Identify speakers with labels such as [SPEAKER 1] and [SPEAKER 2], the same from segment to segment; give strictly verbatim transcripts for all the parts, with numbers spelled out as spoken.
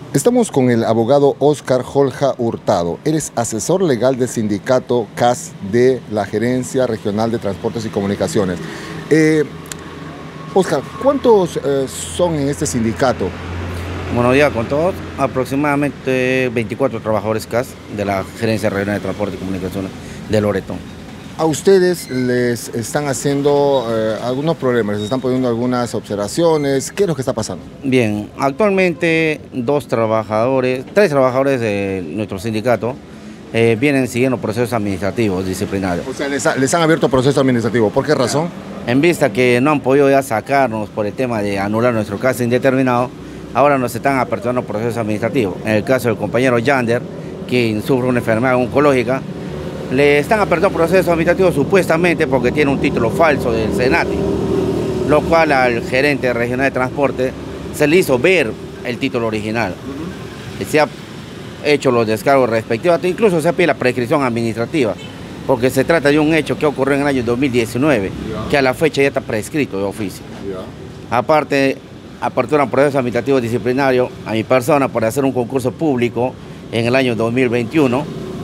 [SPEAKER 1] Estamos con el abogado Óscar Jolja Hurtado. Él es asesor legal del sindicato C A S de la Gerencia Regional de Transportes y Comunicaciones. Eh, Óscar, ¿cuántos eh, son en este sindicato?
[SPEAKER 2] Bueno, ya con todos, aproximadamente veinticuatro trabajadores C A S de la Gerencia Regional de Transportes y Comunicaciones de Loreto.
[SPEAKER 1] A ustedes les están haciendo eh, algunos problemas, les están poniendo algunas observaciones. ¿Qué es lo que está pasando?
[SPEAKER 2] Bien, actualmente dos trabajadores, tres trabajadores de nuestro sindicato eh, vienen siguiendo procesos administrativos disciplinarios.
[SPEAKER 1] O sea, les, ha, les han abierto proceso administrativo. ¿Por qué razón?
[SPEAKER 2] En vista que no han podido ya sacarnos por el tema de anular nuestro caso indeterminado, ahora nos están aperturando procesos administrativos. En el caso del compañero Yander, quien sufre una enfermedad oncológica, le están apertando procesos administrativos supuestamente porque tiene un título falso del Senati, lo cual al gerente regional de transporte se le hizo ver el título original. Uh-huh. Se ha hecho los descargos respectivos, incluso se pide la prescripción administrativa, porque se trata de un hecho que ocurrió en el año dos mil diecinueve, yeah. que a la fecha ya está prescrito de oficio. Yeah. Aparte, aperturan procesos administrativos disciplinarios a mi persona por hacer un concurso público en el año dos mil veintiuno,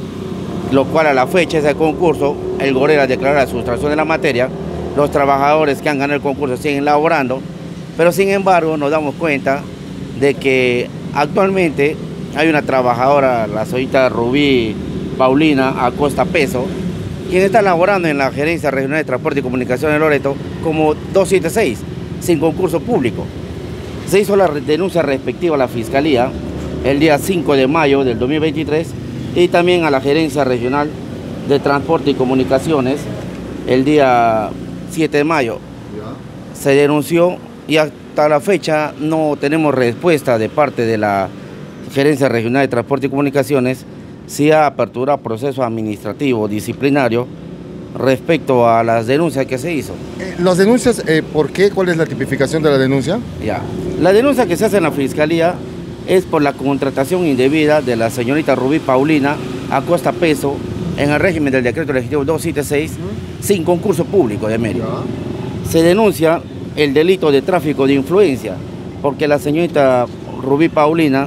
[SPEAKER 2] lo cual a la fecha de ese concurso, el Gorera declaró la sustracción de la materia, los trabajadores que han ganado el concurso siguen laborando, pero sin embargo nos damos cuenta de que actualmente hay una trabajadora, la señorita Rubí Paulina Acosta Peso, quien está laborando en la Gerencia Regional de Transporte y Comunicaciones de Loreto como doscientos setenta y seis, sin concurso público. Se hizo la denuncia respectiva a la Fiscalía el día cinco de mayo del dos mil veintitrés y también a la Gerencia Regional de Transporte y Comunicaciones el día siete de mayo. ¿Ya? Se denunció y hasta la fecha no tenemos respuesta de parte de la Gerencia Regional de Transporte y Comunicaciones si ha aperturado proceso administrativo disciplinario respecto a las denuncias que se hizo.
[SPEAKER 1] Eh, ¿Las denuncias, eh, por qué? ¿Cuál es la tipificación de la denuncia?
[SPEAKER 2] Ya. La denuncia que se hace en la Fiscalía es por la contratación indebida de la señorita Rubí Paulina Acosta Peso en el régimen del decreto legislativo doscientos setenta y seis, uh-huh. sin concurso público de mérito. Yeah. Se denuncia el delito de tráfico de influencia, porque la señorita Rubí Paulina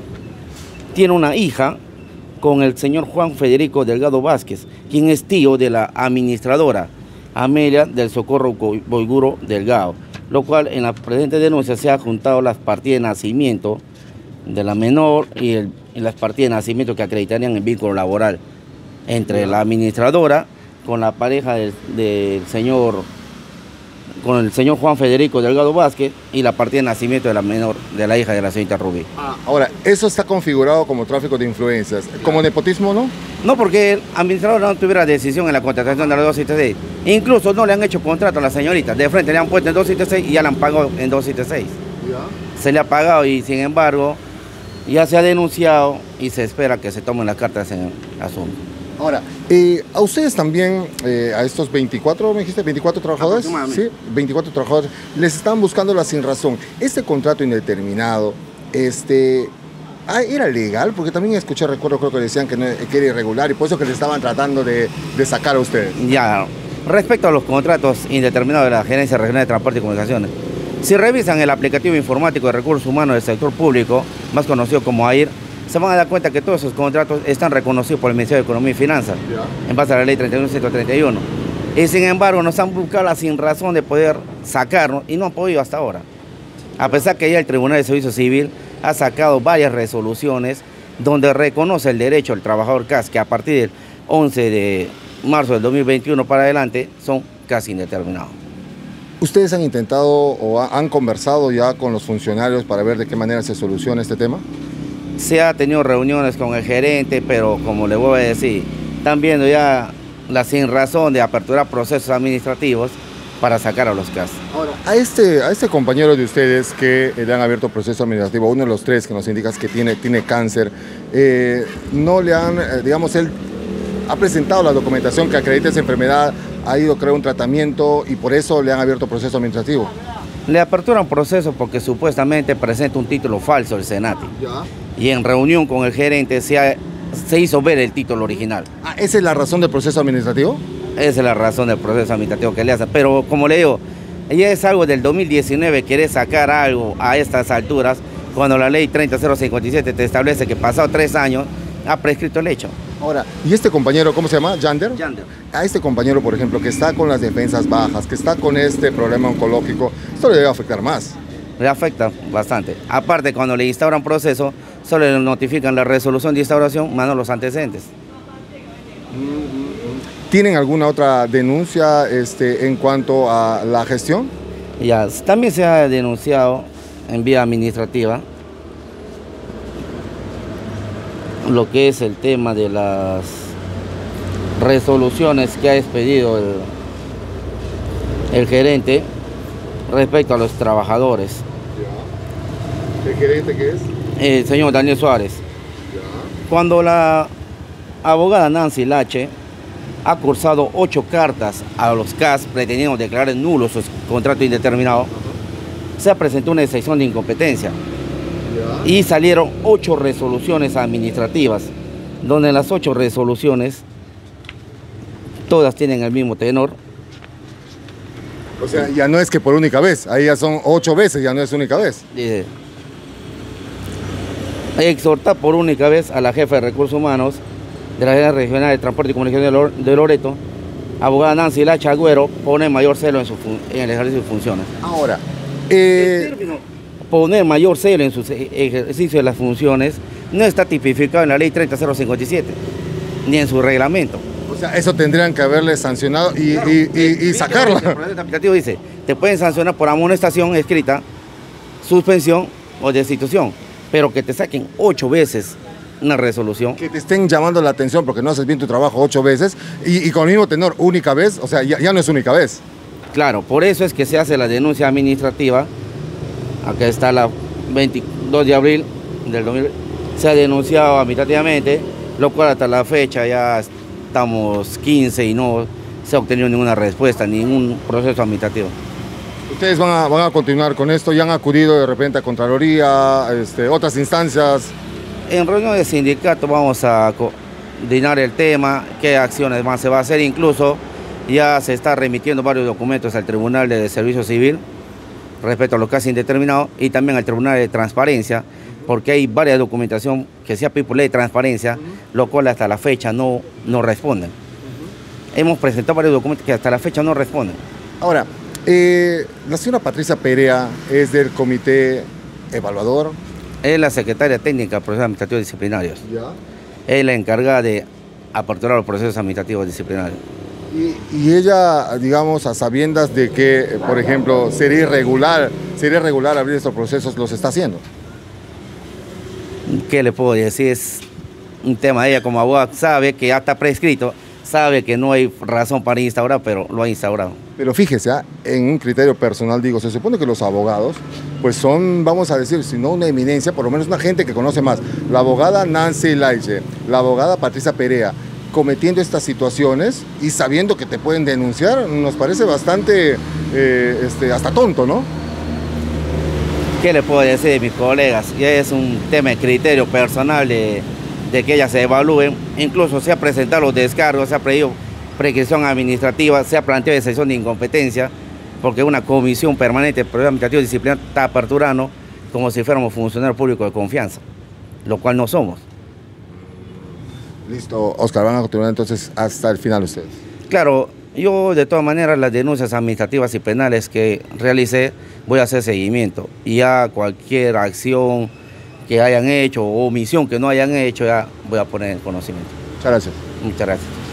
[SPEAKER 2] tiene una hija con el señor Juan Federico Delgado Vázquez, quien es tío de la administradora Amelia del Socorro Boiguro Delgado, lo cual en la presente denuncia se ha juntado las partidas de nacimiento de la menor y, el, y las partidas de nacimiento que acreditarían el vínculo laboral entre la administradora con la pareja del, del señor, con el señor Juan Federico Delgado Vázquez y la partida de nacimiento de la menor, de la hija de la señorita Rubí.
[SPEAKER 1] Ah, ahora, eso está configurado como tráfico de influencias, ¿como nepotismo no?
[SPEAKER 2] No, porque el administrador no tuviera decisión en la contratación de la doscientos setenta y seis. Incluso no le han hecho contrato a la señorita, de frente le han puesto en doscientos setenta y seis y ya la han pagado en doscientos setenta y seis. ¿Ya? Se le ha pagado y sin embargo ya se ha denunciado y se espera que se tomen las cartas en el asunto.
[SPEAKER 1] Ahora, eh, a ustedes también, eh, a estos veinticuatro, me dijiste, veinticuatro trabajadores, ¿sí? veinticuatro trabajadores, les están buscando la sin razón. Este contrato indeterminado, este, ah, ¿era legal? Porque también escuché, recuerdo, creo que decían que, no, que era irregular y por eso que le estaban tratando de, de sacar a ustedes.
[SPEAKER 2] Ya, respecto a los contratos indeterminados de la Gerencia Regional de Transporte y Comunicaciones, si revisan el aplicativo informático de recursos humanos del sector público, más conocido como A I R, se van a dar cuenta que todos esos contratos están reconocidos por el Ministerio de Economía y Finanzas, ¿ya? En base a la ley treinta y uno ciento treinta y uno. Y sin embargo nos han buscado la sin razón de poder sacarnos y no han podido hasta ahora. A pesar que ya el Tribunal de Servicio Civil ha sacado varias resoluciones donde reconoce el derecho al trabajador C A S, que a partir del once de marzo del dos mil veintiuno para adelante son casi indeterminados.
[SPEAKER 1] ¿Ustedes han intentado o han conversado ya con los funcionarios para ver de qué manera se soluciona este tema?
[SPEAKER 2] Se ha tenido reuniones con el gerente, pero como le voy a decir, están viendo ya la sin razón de aperturar procesos administrativos para sacar a los C A S.
[SPEAKER 1] Ahora, a este, a este compañero de ustedes que le han abierto proceso administrativo, uno de los tres que nos indicas que tiene, tiene cáncer, eh, no le han, eh, digamos, él ha presentado la documentación que acredita esa enfermedad, ha ido a crear un tratamiento y por eso le han abierto proceso administrativo.
[SPEAKER 2] Le aperturan proceso porque supuestamente presenta un título falso del Senati. ¿Ya? Y en reunión con el gerente se, ha, se hizo ver el título original.
[SPEAKER 1] Ah, ¿esa es la razón del proceso administrativo?
[SPEAKER 2] Esa es la razón del proceso administrativo que le hacen. Pero como le digo, ya es algo del dos mil diecinueve, querer sacar algo a estas alturas, cuando la ley treinta mil cincuenta y siete te establece que pasado tres años ha prescrito el hecho.
[SPEAKER 1] Ahora, ¿y este compañero, cómo se llama? ¿Yander?
[SPEAKER 2] Yander.
[SPEAKER 1] A este compañero, por ejemplo, que está con las defensas bajas, que está con este problema oncológico, esto le debe afectar más.
[SPEAKER 2] Le afecta bastante. Aparte, cuando le instauran proceso, solo le notifican la resolución de instauración, más no los antecedentes.
[SPEAKER 1] ¿Tienen alguna otra denuncia este, en cuanto a la gestión?
[SPEAKER 2] Ya, también se ha denunciado en vía administrativa lo que es el tema de las resoluciones que ha expedido el, el gerente respecto a los trabajadores.
[SPEAKER 1] Ya. ¿El gerente qué es?
[SPEAKER 2] El señor Daniel Suárez. Ya. Cuando la abogada Nancy Lache ha cursado ocho cartas a los C A S pretendiendo declarar nulos su contrato indeterminado, uh-huh. se presentó una excepción de incompetencia. Yeah. Y salieron ocho resoluciones administrativas, donde las ocho resoluciones todas tienen el mismo tenor.
[SPEAKER 1] O sea, ya no es que por única vez, ahí ya son ocho veces, ya no es única vez.
[SPEAKER 2] Dice, exhortar por única vez a la jefa de Recursos Humanos de la Agencia Regional de Transporte y Comunicación de Loreto, abogada Nancy Lache Agüero, poner mayor celo en, su en el ejercicio de funciones.
[SPEAKER 1] Ahora, eh...
[SPEAKER 2] el término poner mayor celo en su ejercicio de las funciones no está tipificado en la ley treinta mil cincuenta y siete, ni en su reglamento.
[SPEAKER 1] O sea, eso tendrían que haberle sancionado y, claro, y, y, y sacarla.
[SPEAKER 2] El proceso aplicativo dice, te pueden sancionar por amonestación escrita, suspensión o destitución, pero que te saquen ocho veces una resolución.
[SPEAKER 1] Que te estén llamando la atención porque no haces bien tu trabajo ocho veces y, y con el mismo tenor, única vez, o sea, ya, ya no es única vez.
[SPEAKER 2] Claro, por eso es que se hace la denuncia administrativa. Acá está la veintidós de abril del dos mil, se ha denunciado administrativamente, lo cual hasta la fecha ya estamos quince y no se ha obtenido ninguna respuesta, ningún proceso administrativo.
[SPEAKER 1] ¿Ustedes van a, van a continuar con esto? ¿Ya han acudido de repente a Contraloría, este, otras instancias?
[SPEAKER 2] En reunión de sindicato vamos a coordinar el tema, qué acciones más se va a hacer, incluso ya se está remitiendo varios documentos al Tribunal de Servicio Civil respecto a los casos indeterminados y también al Tribunal de Transparencia, porque hay varias documentación que se aplica por ley de transparencia, uh-huh. lo cual hasta la fecha no, no responden. Uh-huh. Hemos presentado varios documentos que hasta la fecha no responden.
[SPEAKER 1] Ahora, eh, la señora Patricia Perea es del comité evaluador.
[SPEAKER 2] Es la secretaria técnica de procesos administrativos disciplinarios. ¿Ya? Es la encargada de aperturar los procesos administrativos disciplinarios.
[SPEAKER 1] Y, y ella, digamos, a sabiendas de que, por ejemplo, sería irregular, sería irregular abrir estos procesos, ¿los está haciendo?
[SPEAKER 2] ¿Qué le puedo decir? Es un tema de ella como abogada, sabe que ya está prescrito, sabe que no hay razón para instaurar, pero lo ha instaurado.
[SPEAKER 1] Pero fíjese, ¿eh? En un criterio personal, digo, se supone que los abogados, pues son, vamos a decir, si no una eminencia, por lo menos una gente que conoce más. La abogada Nancy Lache, la abogada Patricia Perea, cometiendo estas situaciones y sabiendo que te pueden denunciar, nos parece bastante, eh, este, hasta tonto, ¿no?
[SPEAKER 2] ¿Qué le puedo decir de mis colegas? Ya es un tema de criterio personal de, de que ellas se evalúen. Incluso se ha presentado los descargos, se ha pedido prescripción administrativa, se ha planteado excepción de incompetencia, porque una comisión permanente de proceso administrativo disciplinario está aperturando como si fuéramos funcionarios públicos de confianza, lo cual no somos.
[SPEAKER 1] Listo, Oscar, van a continuar entonces hasta el final ustedes.
[SPEAKER 2] Claro, yo de todas maneras las denuncias administrativas y penales que realicé voy a hacer seguimiento y ya cualquier acción que hayan hecho o omisión que no hayan hecho ya voy a poner en conocimiento.
[SPEAKER 1] Muchas gracias.
[SPEAKER 2] Muchas gracias.